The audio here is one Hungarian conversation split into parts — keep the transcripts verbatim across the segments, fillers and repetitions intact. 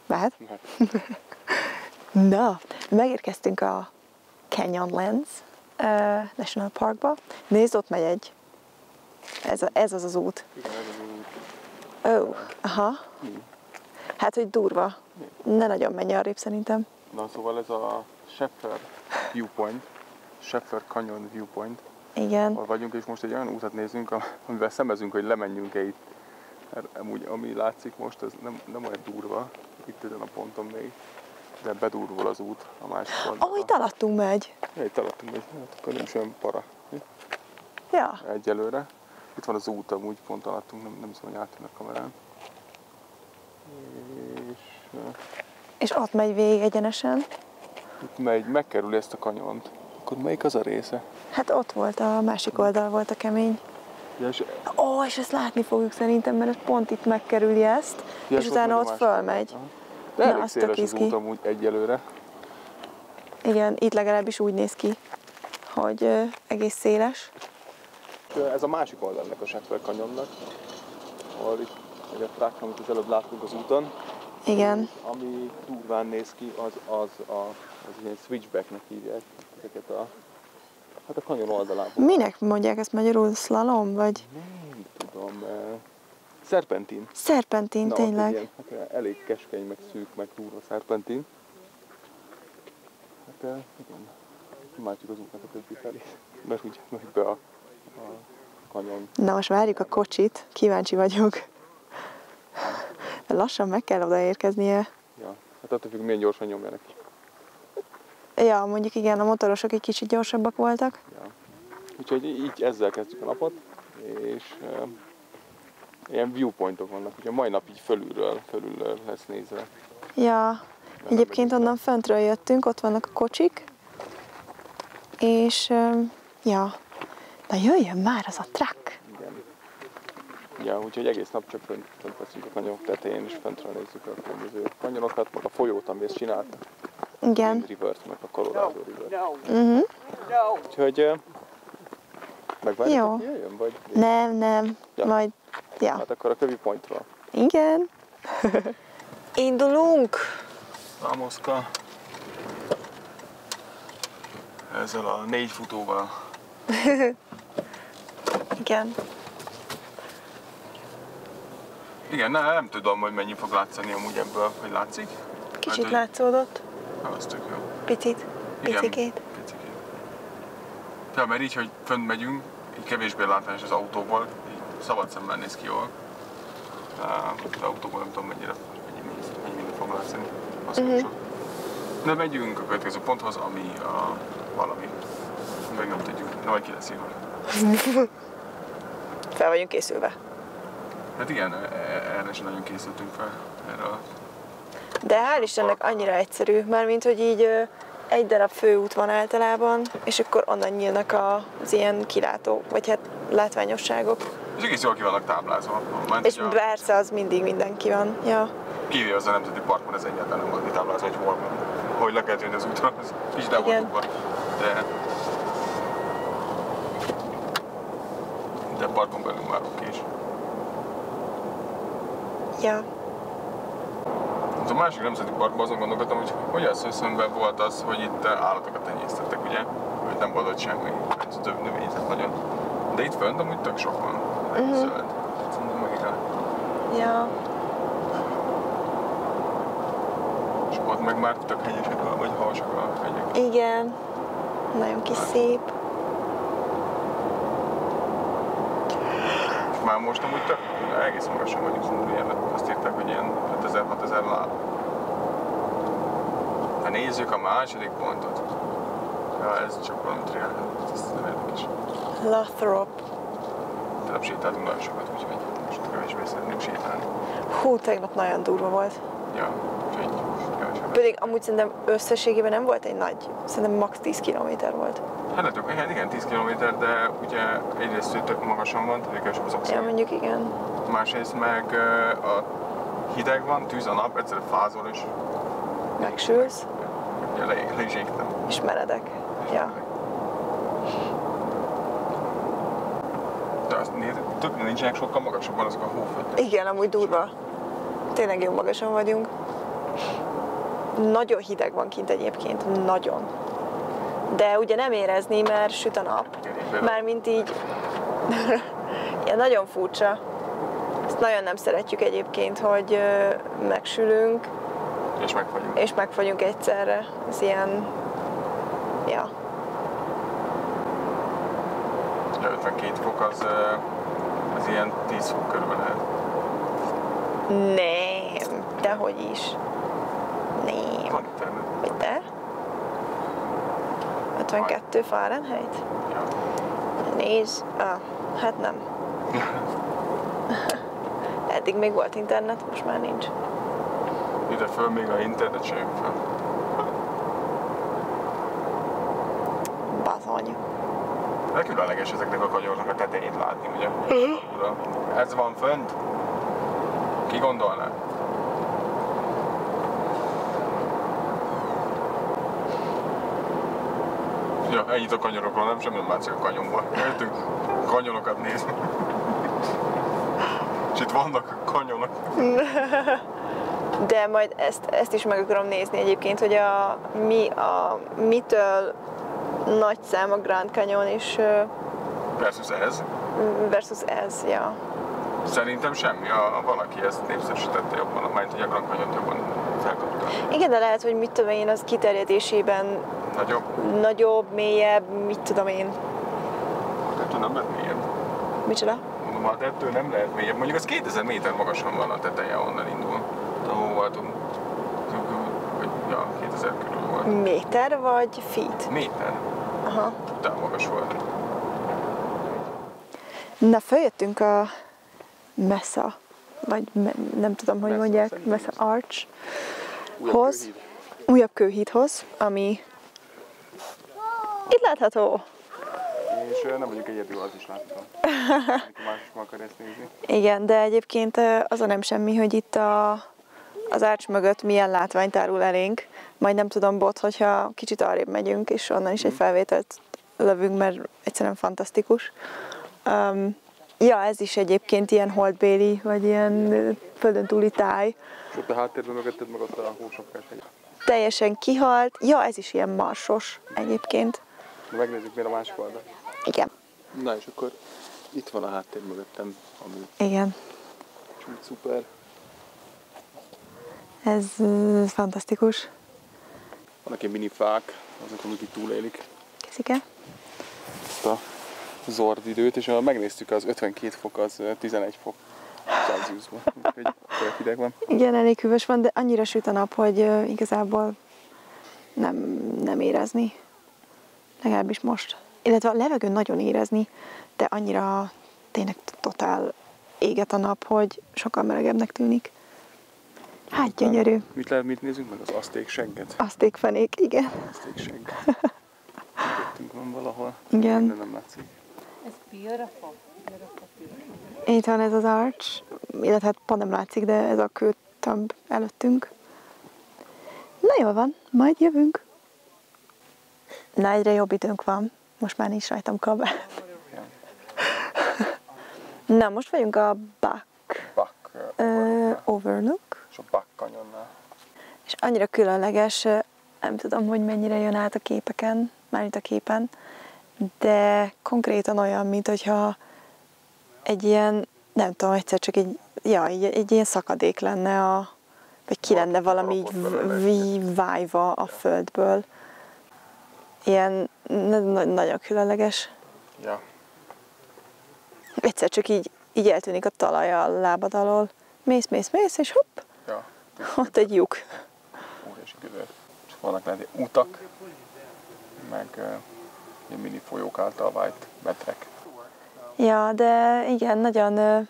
Mehet? Na, megérkeztünk a Canyonlands uh, National Parkba. Nézd, ott megy egy. Ez, a, ez az az út. Igen, ez az út. Ó, oh, aha. Mi? Hát, hogy durva. Mi? Ne nagyon menj arrébb szerintem. Na, szóval ez a Sheffer Viewpoint, Sheffer Canyon Viewpoint. Igen. Ahol vagyunk, és most egy olyan útat nézünk, amivel szemezünk, hogy lemenjünk-e itt. Mert amúgy, ami látszik most, ez nem, nem olyan durva, itt ezen a ponton még, de bedurvul az út a másik oldalra. Oh, itt alattunk megy. Ja, itt alattunk megy, hát akkor nem is olyan para. Ja. Egyelőre. Itt van az út, amúgy pont alattunk, nem, nem tudom, hogy átjön a kamerán. És... És ott megy végig egyenesen. Itt megy, megkerüli ezt a kanyont. Akkor melyik az a része? Hát ott volt, a másik oldal volt a kemény. Ja, és... Ó, oh, és ezt látni fogjuk szerintem, mert pont itt megkerüli ezt, ja, és utána ott fölmegy. De elég széles az út amúgy egyelőre. Igen, itt legalábbis úgy néz ki, hogy ö, egész széles. Ez a másik oldal ennek a Sheffer Canyonnak, ahol itt egy a track, amit az előbb láttunk az úton. Igen. Ami durván néz ki, az, az, a, az ilyen switchbacknek hívják ezeket a, hát a kanyon oldalában. Minek mondják ezt magyarul? Slalom, vagy? Nem tudom. Uh, szerpentin. Szerpentin, Na, tényleg. Ilyen, hát elég keskeny, meg szűk, meg durva szerpentin. Hát uh, igen, imádjuk az útnak a többi felé, mert úgy megy be a, a kanyon. Na most várjuk a kocsit, kíváncsi vagyok. Lassan meg kell odaérkeznie. Ja, hát attól függ, milyen gyorsan nyomjanak. Ja, mondjuk igen, a motorosok egy kicsit gyorsabbak voltak. Ja. Úgyhogy így ezzel kezdjük a napot, és uh, ilyen viewpointok vannak, ugye mai nap így fölülről, fölülről lesz nézve. Ja, de egyébként onnan föntről jöttünk, ott vannak a kocsik, és um, ja, na jöjjön már az a truck! Igen. Ja, úgyhogy egész nap csak fönt, fönt veszünk a kanyonok tetején, és föntről nézzük a különböző kanyonokat, meg a folyót, ami ezt csinálta. Igen. Rivert, meg a Colorado River. Uh-huh. Úgyhogy uh, megvárjuk, jó. hogy jöjjön, vagy? Nem, nem, ja. Majd, ja. Hát akkor a kövi pointról. Igen. Indulunk! Vámoszka. Ezzel a négy futóval. Igen. Igen, ne, nem tudom, hogy mennyi fog látszani amúgy ebből, hogy látszik. Kicsit hát, látszódott. Na, az tök jó. Picit. Picikét. Picikét. Ja, mert így, hogy fönt megyünk, így kevésbé látványos az autóból, így szabad szemmel néz ki jól. Az autóból nem tudom mennyire, mennyi, mennyi minden fog látszani. Azt uh-huh. sok. De megyünk a következő ponthoz, ami a valami. Meg nem tudjuk, na majd ki lesz írva. Fel vagyunk készülve. Hát igen, erre is nagyon készültünk fel. Erre. De hál' Istennek annyira egyszerű, mármint hogy így ö, egy darab főút van általában, és akkor onnan nyílnak az ilyen kilátó, vagy hát látványosságok. És egész jól ki vannak táblázva. Ment, és a... persze az mindig mindenki van. Ja. Kivéve az a Nemzeti Parkban ez egyáltalán nem volt kitáblázva, hogy hol van. Hogy le kellett jönni az útra, az kicsit el volt dugva. De... De parkon belül már oké is. Ja. A másik nemzeti parkban azon gondolkodtam, hogy hogy az összönben volt az, hogy itt állatokat tenyésztettek, ugye? Hogy nem volt ott semmi, több növényzet nagyon. De itt fönt amúgy tök sok van, uh-huh. zöld. Szerintem meg igen. Ja. És ott meg már tök hegyesek, vagy havasak a hegyek. Igen. Nagyon kis szép. És már most amúgy tök, egész magasan vagyunk, szóval ilyen, azt írták, hogy ilyen ötezer-hatezer láb. Ha nézzük a második pontot. Ja, ez csak valami triál, ez nem érdekes. Lathrop. Tegnap sétáltunk nagyon sokat, úgyhogy most kevésbé szeretnénk sétálni. Hú, tegnap nagyon durva volt. Ja, úgyhogy kevésbé. Pedig amúgy szerintem összességében nem volt egy nagy, szerintem max. tíz kilométer volt. Hát hát igen, tíz kilométer, de ugye egyrészt tök magasan van, tehát kevesebb az oxigén. Ja, mondjuk igen. Másrészt meg a hideg van, tűz a nap, egyszerűen fázol is. Megsülsz. Ja, le, le is égtem. És meredek. Ja. De azt nézd, több nincsenek sokkal magasabban azok a hóföldek. Igen, amúgy durva. Tényleg jó magasan vagyunk. Nagyon hideg van kint egyébként, nagyon. De ugye nem érezni, mert süt a nap. Mármint így, ilyen nagyon furcsa. Ezt nagyon nem szeretjük egyébként, hogy ö, megsülünk. És megfagyunk. És megfagyunk egyszerre. Ez ilyen, ja. ötvenkét fok az, az ilyen tíz fok körül lehet. Nem, dehogy is. Nem. Van internet. Vagy te? ötvenkettő Fahrenheit? Ja. Nézd. Ah, hát nem. Eddig még volt internet, most már nincs. Ide föl még a internet se jön fel. Bazony. De különleges ezeknek a kanyarnak a tetejét látni, ugye? Ez van fönt? Ki gondolná? Ja, ennyit a kanyarokról, nem semmi nem látszik a kanyonból. Jöttünk kanyonokat nézni. És itt vannak kanyonok. De majd ezt, ezt is meg akarom nézni egyébként, hogy a, mi, a mitől nagy szám a Grand Canyon és Versus ez. versus ez, ja. Szerintem semmi, a, a valaki ezt népszerűsítette jobban, majd hogy a Grand Canyon jobban felkapta. Igen, de lehet, hogy mit tudom én, az kiterjedésében Nagyobb? nagyobb, mélyebb, mit tudom én. Hát ettől nem lehet mélyebb. Micsoda? Mondom, hát ettől nem lehet mélyebb. Mondjuk az kétezer méter magasan van a teteje, onnan indul. Ahol voltunk. Vagy, ja, kétezer körül volt. Méter vagy feet? Méter. Aha. Utána magas volt. Na, följöttünk a Mesa, vagy me, nem tudom, hogy Mesa, mondják, szerintem Mesa Mesa. Arch-hoz, újabb kőhídhoz, ami itt látható. És nem vagyok egyedül, az is láttam. Aki más is meg akar ezt nézni. Igen, de egyébként az a nem semmi, hogy itt a, az Arch mögött milyen látvány tárul elénk. Majd nem tudom, bot, hogyha kicsit arrébb megyünk, és onnan is egy felvételt lövünk, mert egyszerűen fantasztikus. Um, ja, ez is egyébként ilyen holdbéli, vagy ilyen földön túli táj. És ott a háttérben mögötted meg ott a hósapkás hegy. Teljesen kihalt. Ja, ez is ilyen marsos egyébként. Megnézzük miért a másik oldal. Igen. Na és akkor itt van a háttér mögöttem, ami Igen. úgy szuper. Ez uh, fantasztikus. Vannak ilyen mini fák, azok, amik itt túlélik Készike? ezt a zord időt, és ha megnéztük, az ötvenkét fok, az tizenegy fok Celsiusban, úgyhogy tényleg hideg van. Igen, elég hűvös van, de annyira süt a nap, hogy uh, igazából nem, nem érezni. Legalábbis most. Illetve a levegőn nagyon érezni, de annyira tényleg totál éget a nap, hogy sokkal melegebbnek tűnik. Hát gyönyörű. Mit lehet, mit nézünk meg? Az aszték segget? Asztékfenék, igen. Aszték segg. Mögöttünk van valahol. Igen. Minden nem látszik. It's beautiful. Beautiful, beautiful. Itt van ez az arch, illetve hát pont nem látszik, de ez a kőtömb előttünk. Na jól van, majd jövünk. Na, egyre jobb időnk van. Most már nincs rajtam kabel. Na, most vagyunk a Buck Buck uh, Overlook. és a Buck Canyonnál. És annyira különleges, nem tudom, hogy mennyire jön át a képeken, már itt a képen, de konkrétan olyan, mint hogyha egy ilyen, nem tudom, egyszer csak egy, ja, egy, egy ilyen szakadék lenne, a, vagy ki lenne valami így vájva a földből. Ilyen nagyon különleges. Ja. Egyszer csak így, így eltűnik a talaj a lábad alól. Mész, mész, mész, és hopp, Ja. ott egy lyuk. Óriási gödör. És vannak lehet utak, meg uh, ilyen mini folyók által vájt metrek. Ja, de igen, nagyon, eh,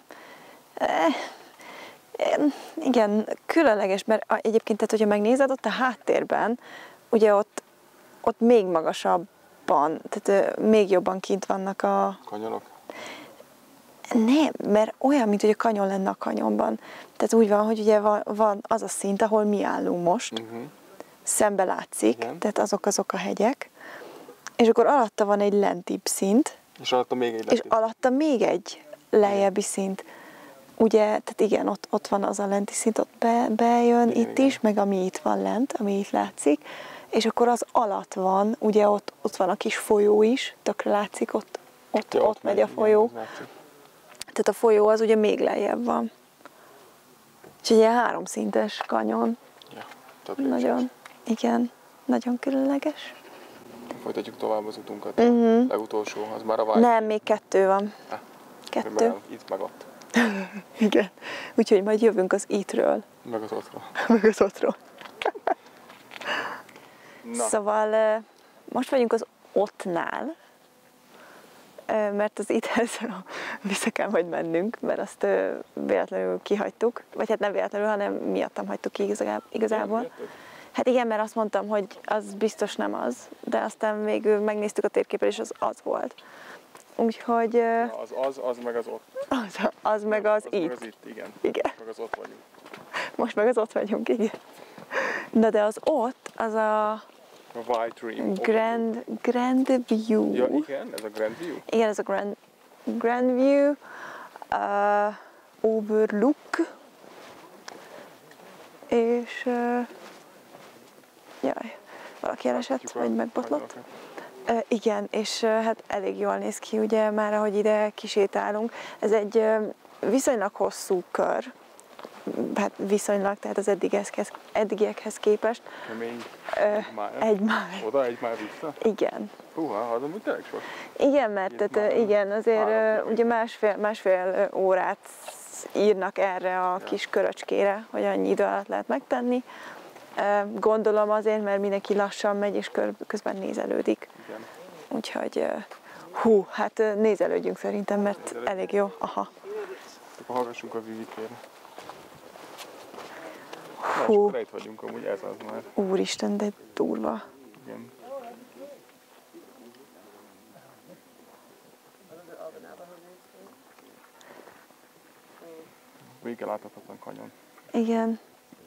eh, igen, különleges, mert egyébként, tehát, hogyha megnézed, ott a háttérben, ugye ott, ott még magasabban, tehát eh, még jobban kint vannak a... Kanyonok? Nem, mert olyan, mint hogy a kanyon lenne a kanyonban. Tehát úgy van, hogy ugye van, van az a szint, ahol mi állunk most, Uh-huh. szembe látszik, Igen. tehát azok azok a hegyek, és akkor alatta van egy lentibb szint, És alatta még egy és lenti. alatta még egy lejjebbi szint. ugye, tehát igen, ott, ott van az a lenti szint, ott be, bejön Igen, itt igen. is, meg ami itt van lent, ami itt látszik, és akkor az alatt van, ugye ott, ott van a kis folyó is, tökre látszik, ott, ott, Ja, ott megy a folyó. Igen, az látszik. Tehát a folyó az ugye még lejjebb van. Úgyhogy ilyen háromszintes kanyon. Ja, tök Nagyon, igen, nagyon különleges. Folytatjuk tovább az utunkat. Mhm. A legutolsó, az már a White. Nem, még kettő van. Ah, Kettő. Itt meg ott. Igen. Úgyhogy majd jövünk az itt-ről, Meg az ottról. meg az ottról. Na, Szóval eh, most vagyunk az ottnál, eh, mert az itthez vissza kell majd mennünk, mert azt eh, véletlenül kihagytuk. Vagy hát nem véletlenül, hanem miattam hagytuk ki igazá- igazából. Hát igen, mert azt mondtam, hogy az biztos nem az, de aztán végül megnéztük a térképen, és az az volt. Úgyhogy eh, Na, az az, az meg az ott. az, az meg az az itt. meg az itt, igen. Igen. Meg az ott vagyunk. Most meg az ott vagyunk, igen. Na de az ott, az a A White Dream. Grand, Grand View. Ja, igen, ez a Grand View. Igen, ez a Grand, Grand View, uh, Overlook, és uh, jaj, valaki elesett, Látjuk a vagy megbotlott. hajnalokat. Uh, igen, és uh, hát elég jól néz ki, ugye, már ahogy ide kisétálunk. Ez egy uh, viszonylag hosszú kör, hát viszonylag, tehát az eddigiekhez, eddigiekhez képest. Kemény. Uh, Egy máj. egy máj. Oda, egy már vissza. Igen. Húha, az amúgy tényleg sok. Igen, mert Itt tehát, már uh, igen, azért három uh, ugye másfél, másfél uh, órát írnak erre a kis köröcskére, hogy annyi idő alatt lehet megtenni. Uh, Gondolom azért, mert mindenki lassan megy, és kör- közben nézelődik. Igen. Úgyhogy, uh, hú, hát uh, nézelődjünk szerintem, mert elég jó. Aha. Akkor hallgassunk a Vivikére. Na, és Hú, akkor itt vagyunk, amúgy ez az már. úristen, de durva. Igen. Vége láthatatlan kanyon. Igen.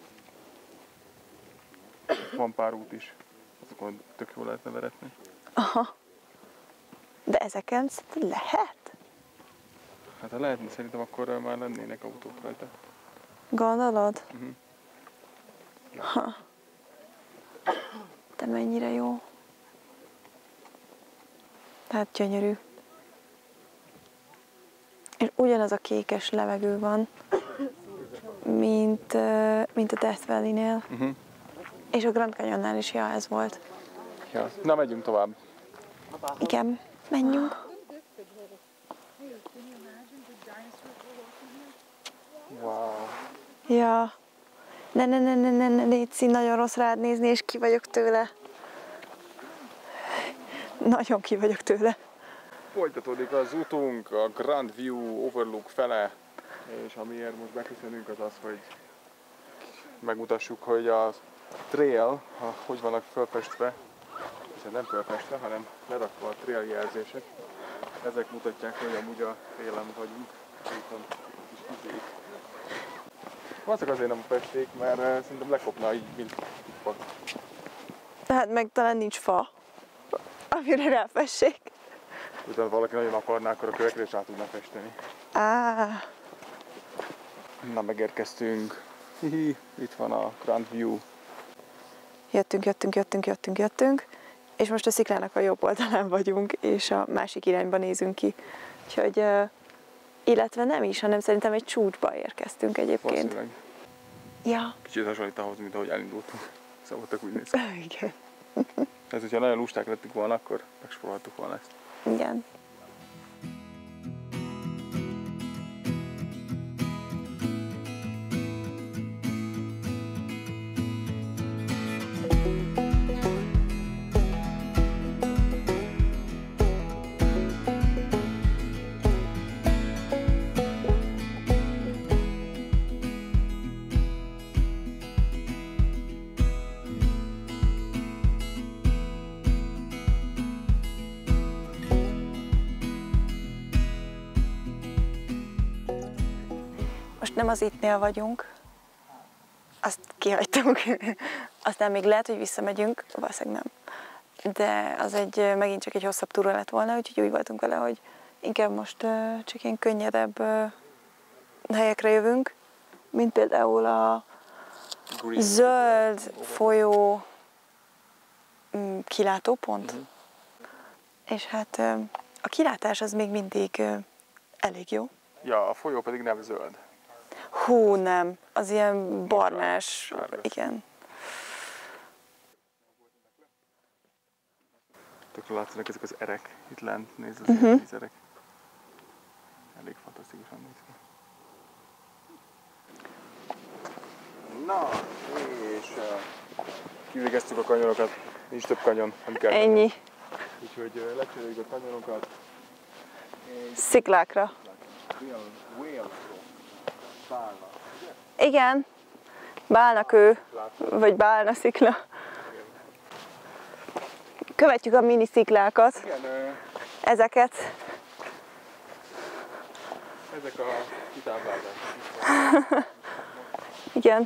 Van pár út is, azokon tök jól lehetne veretni. Aha. De ezeken szerintem lehet? Hát ha lehetne, szerintem akkor már lennének autók rajta. Gondolod? Uh-huh. Ha. De mennyire jó. Tehát gyönyörű. És ugyanaz a kékes levegő van, mint, uh, mint a Death Valley-nél. Uh-huh. És a Grand Canyonnál is, ja, ez volt. Ja. Na, megyünk tovább. Igen, menjünk. Wow. Ja. Ne, ne, ne, ne, ne, ne, Léci, nagyon rossz rád nézni, és ki vagyok tőle. Nagyon ki vagyok tőle. Folytatódik az utunk a Grand View Overlook fele, és amiért most beköszönünk az az, hogy megmutassuk, hogy a trail, ha, hogy vannak felfestve, és nem felfestve, hanem lerakva a trail jelzések. Ezek mutatják, hogy amúgy a télen vagyunk. Itt van kis izék. Valószínűleg azért nem festék, mert uh, szerintem lekopna így, mint fa. Tehát meg talán nincs fa, amire ráfessék. Utána valaki nagyon akarná, akkor a kövekre is rá tudná festeni. Á, Na, megérkeztünk. Hihi, itt van a Grand View. jöttünk, jöttünk, jöttünk, jöttünk, jöttünk, és most a sziklának a jobb oldalán vagyunk, és a másik irányba nézünk ki. Úgyhogy, uh, illetve nem is, hanem szerintem egy csúcsba érkeztünk egyébként. Valószínűleg. Ja. Kicsit hasonlít ahhoz, mint ahogy elindultunk. Szóval tök úgy néz ki. Igen. Ez, hogyha nagyon lusták lettük volna, akkor megspóroltuk volna ezt. Igen. Most nem az ittnél vagyunk, azt kihagytunk, aztán még lehet, hogy visszamegyünk, valószínűleg nem. De az egy, megint csak egy hosszabb túra lett volna, úgyhogy úgy voltunk vele, hogy inkább most uh, csak ilyen könnyedebb uh, helyekre jövünk, mint például a Green. zöld folyó kilátópont. Uh-huh. És hát a kilátás az még mindig elég jó. Ja, a folyó pedig nem zöld. Hú, nem. Az ilyen barnás. Igen. Tökre látszanak ezek az erek. Itt lent nézd az uh-huh. vízerek. Elég fantasztikusan néz ki. Na, és uh, kivégeztük a kanyarokat. Nincs több kanyon, nem kell. Ennyi. Kanyon. Úgyhogy uh, lecseréljük a kanyarokat. Sziklákra. Igen. Bálnakő, vagy bálnaszikla. Követjük a mini sziklákat. Igen, uh, ezeket. Ezek a kitáblázások. Igen.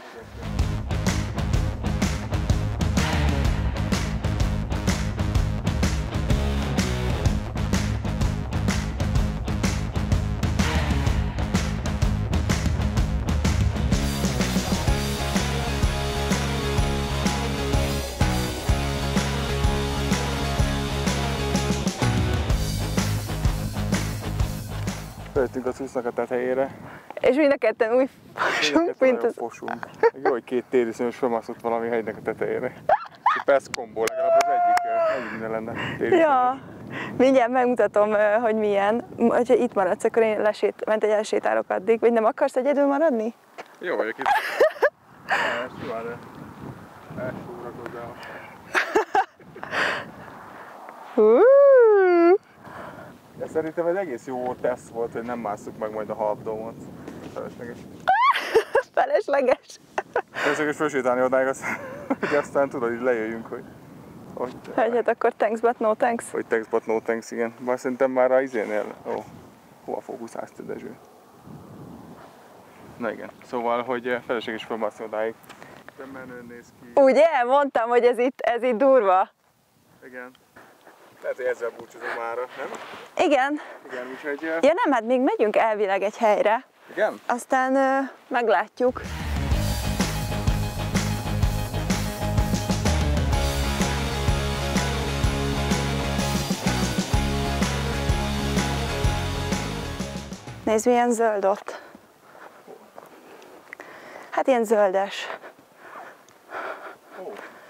Feljöttünk a cuccnak a tetejére. És mind a ketten úgy fosunk, mint az... Fosunk. Jó, hogy két tériszonyos felmászott valami hegynek a tetejére. Persze kombó, legalább az egyik, egyik minden lenne tériszonyos. Ja, mindjárt megmutatom, hogy milyen. Ha itt maradsz, akkor én lesét, ment egy elsétálok addig. Vagy nem akarsz egyedül maradni? Jó vagyok itt. Elsővára. Elsőrakozzál. De szerintem ez egész jó teszt volt, hogy nem másszuk meg majd a halpdomot. Felesleges. Felesleges. Felesleges felsétálni odáig, aztán, hogy aztán tudod, hogy lejöjjünk, hogy... Hogy, hogy hát akkor thanks but no thanks. Hogy thanks but no thanks, igen. Bár szerintem már a izénél... Ó, oh, hova fókuszálsz te, Dezső? Na igen, szóval, hogy felesleges felmászni odáig. De menőn néz ki. Ugye? Mondtam, hogy ez itt, ez itt durva. Igen. Lehet, hogy ezzel búcsúzunk mára, nem? Igen. Igen, úgyhogy... Ja nem, hát még megyünk elvileg egy helyre. Igen? Aztán uh, meglátjuk. Nézd, milyen zöld ott. Hát ilyen zöldes. Ó.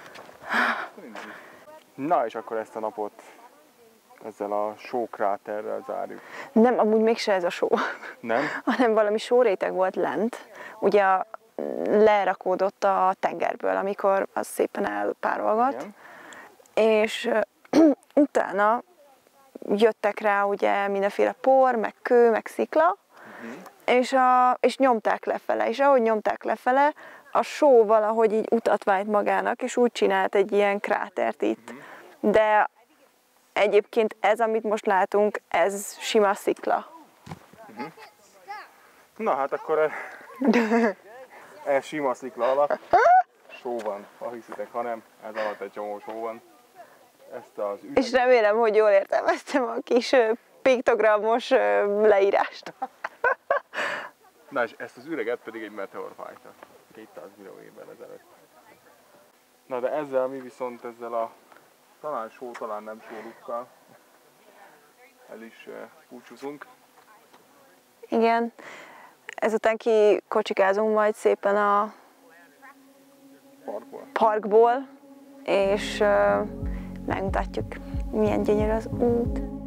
Na és akkor ezt a napot ezzel a sókráterrel zárjuk. Nem, amúgy mégse ez a só. Nem? Hanem valami sóréteg volt lent. Ugye lerakódott a tengerből, amikor az szépen elpárolgott. Igen. És uh, utána jöttek rá ugye mindenféle por, meg kő, meg szikla, uh-huh. és, a, és nyomták lefele. És ahogy nyomták lefele, a só valahogy így utat vált magának, és úgy csinált egy ilyen krátert itt. Uh-huh. De egyébként ez, amit most látunk, ez sima szikla. Uh-huh. Na hát akkor ez sima szikla alatt só van, ha hiszitek, ha nem, ez alatt egy csomó só van. Ezt az ügyet... És remélem, hogy jól értelmeztem a kis piktogramos leírást. Na és ezt az üreget pedig egy meteor fájta, kétszáz millió évvel ezelőtt. Na de ezzel mi viszont ezzel a talán só, talán nem sólukkal el is búcsúzunk. Igen, ezután kikocsikázunk majd szépen a parkból, parkból és uh, megmutatjuk, milyen gyönyörű az út.